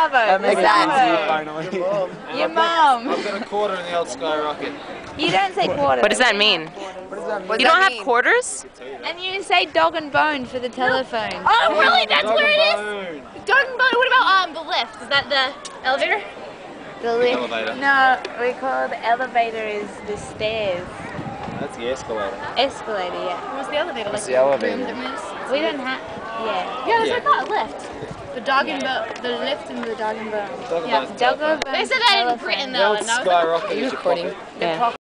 Bravo. That makes Bravo. sense to you finally. Your mum. I've got a quarter in the old skyrocket. You don't say quarter. What does that mean? What does that mean? You don't have quarters? And you say dog and bone for the telephone. Oh, really? That's Dog where it is? and bone. Dog and bone. What about the lift? Is that the elevator? The lift. Elevator. No, we call the elevator is the stairs. That's the escalator. Escalator, yeah. What's the elevator? What's Like the elevator? room that moves? We don't have, yeah. Yeah, that's what I thought. A lift. The dog and bone. The lift and the dog and bone. Dog and Yeah. bone's Dog telephone. and bone. They said that in telephone. Britain The though, old and I was like, skyrocket is your pocket. Yeah.